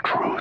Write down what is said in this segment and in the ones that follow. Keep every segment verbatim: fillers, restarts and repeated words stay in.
truth.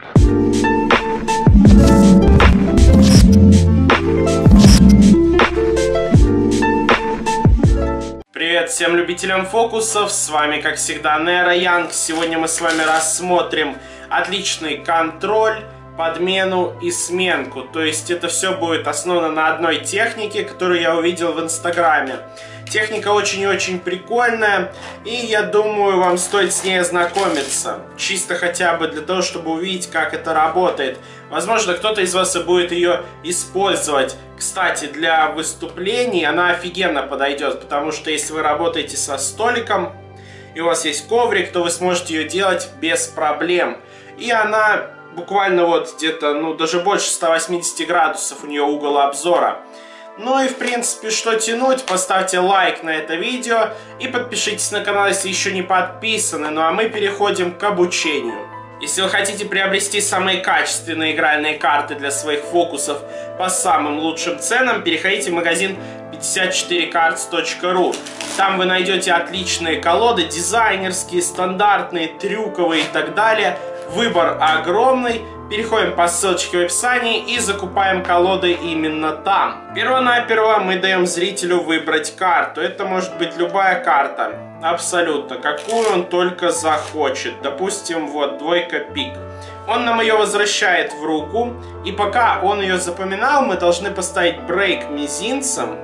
Привет всем любителям фокусов, с вами как всегда Неро Янг. Сегодня мы с вами рассмотрим отличный контроль, подмену и сменку. То есть это все будет основано на одной технике, которую я увидел в инстаграме. Техника очень и очень прикольная, и я думаю, вам стоит с ней ознакомиться. Чисто хотя бы для того, чтобы увидеть, как это работает. Возможно, кто-то из вас и будет ее использовать. Кстати, для выступлений она офигенно подойдет, потому что если вы работаете со столиком, и у вас есть коврик, то вы сможете ее делать без проблем. И она буквально вот где-то, ну, даже больше ста восьмидесяти градусов у нее угол обзора. Ну и в принципе, что тянуть, поставьте лайк на это видео и подпишитесь на канал, если еще не подписаны. Ну а мы переходим к обучению. Если вы хотите приобрести самые качественные игральные карты для своих фокусов по самым лучшим ценам, переходите в магазин пятьдесят четыре картс точка ру. Там вы найдете отличные колоды, дизайнерские, стандартные, трюковые и так далее. Выбор огромный. Переходим по ссылочке в описании и закупаем колоды именно там. Первонаперво мы даем зрителю выбрать карту. Это может быть любая карта. Абсолютно. Какую он только захочет. Допустим, вот двойка пик. Он нам ее возвращает в руку. И пока он ее запоминал, мы должны поставить брейк мизинцем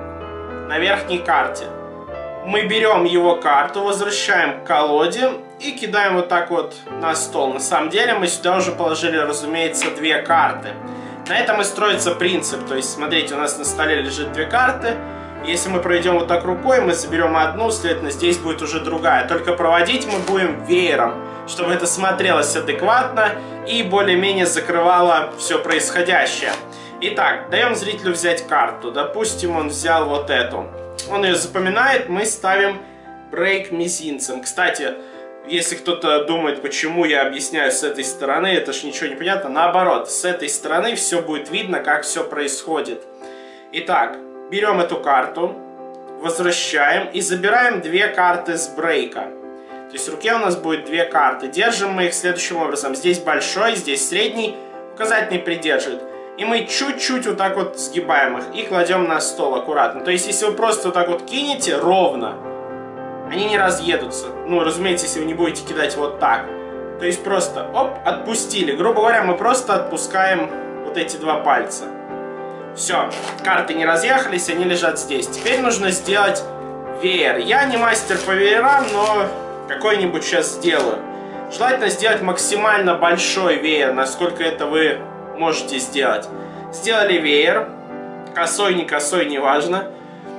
на верхней карте. Мы берем его карту, возвращаем к колоде и кидаем вот так вот на стол. На самом деле мы сюда уже положили, разумеется, две карты. На этом и строится принцип. То есть, смотрите, у нас на столе лежит две карты. Если мы проведем вот так рукой, мы заберем одну, следовательно, здесь будет уже другая. Только проводить мы будем веером, чтобы это смотрелось адекватно и более-менее закрывало все происходящее. Итак, даем зрителю взять карту. Допустим, он взял вот эту. Он ее запоминает, мы ставим брейк мизинцем. Кстати, если кто-то думает, почему я объясняю с этой стороны, это ж ничего не понятно. Наоборот, с этой стороны все будет видно, как все происходит. Итак, берем эту карту, возвращаем и забираем две карты с брейка. То есть в руке у нас будет две карты. Держим мы их следующим образом. Здесь большой, здесь средний, указательный придерживает. И мы чуть-чуть вот так вот сгибаем их и кладем на стол аккуратно. То есть, если вы просто вот так вот кинете ровно, они не разъедутся. Ну, разумеется, если вы не будете кидать вот так. То есть, просто, оп, отпустили. Грубо говоря, мы просто отпускаем вот эти два пальца. Все, карты не разъехались, они лежат здесь. Теперь нужно сделать веер. Я не мастер по веерам, но какой-нибудь сейчас сделаю. Желательно сделать максимально большой веер, насколько это вы можете сделать. Сделали веер, косой, не косой, неважно.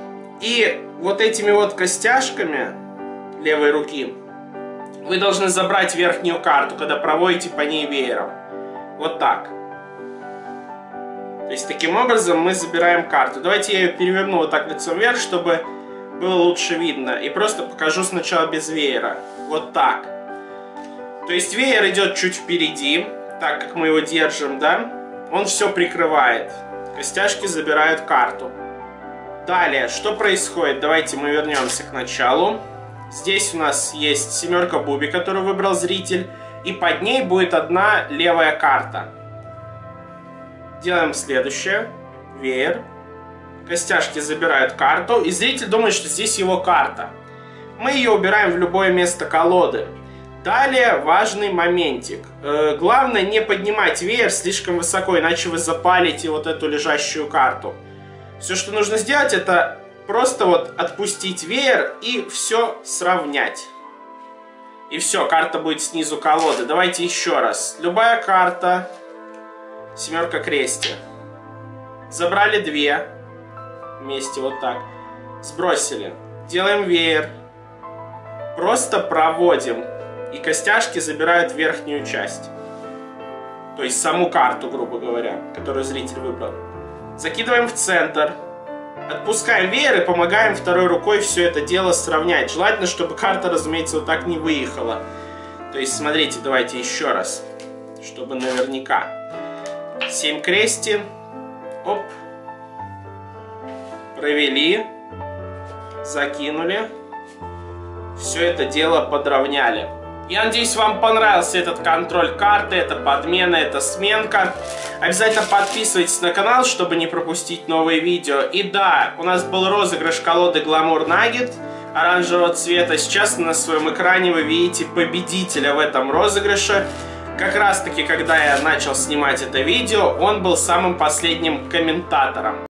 И вот этими вот костяшками левой руки вы должны забрать верхнюю карту, когда проводите по ней веером. Вот так. То есть таким образом мы забираем карту. Давайте я ее переверну вот так лицом вверх, чтобы было лучше видно. И просто покажу сначала без веера. Вот так. То есть веер идет чуть впереди, так как мы его держим, да, он все прикрывает. Костяшки забирают карту. Далее, что происходит? Давайте мы вернемся к началу. Здесь у нас есть семерка буби, которую выбрал зритель, и под ней будет одна левая карта. Делаем следующее. Веер. Костяшки забирают карту, и зритель думает, что здесь его карта. Мы ее убираем в любое место колоды. Далее важный моментик. Э, главное не поднимать веер слишком высоко, иначе вы запалите вот эту лежащую карту. Все, что нужно сделать, это просто вот отпустить веер и все сравнять. И все, карта будет снизу колоды. Давайте еще раз. Любая карта. Семерка крестья. Забрали две. Вместе вот так. Сбросили. Делаем веер. Просто проводим. И костяшки забирают верхнюю часть. То есть саму карту, грубо говоря, которую зритель выбрал. Закидываем в центр. Отпускаем веер и помогаем второй рукой все это дело сравнять. Желательно, чтобы карта, разумеется, вот так не выехала. То есть, смотрите, давайте еще раз. Чтобы наверняка. семь крести. Оп. Провели. Закинули. Все это дело подровняли. Я надеюсь, вам понравился этот контроль карты, это подмена, это сменка. Обязательно подписывайтесь на канал, чтобы не пропустить новые видео. И да, у нас был розыгрыш колоды Glamour Nugget оранжевого цвета. Сейчас на своем экране вы видите победителя в этом розыгрыше. Как раз таки, когда я начал снимать это видео, он был самым последним комментатором.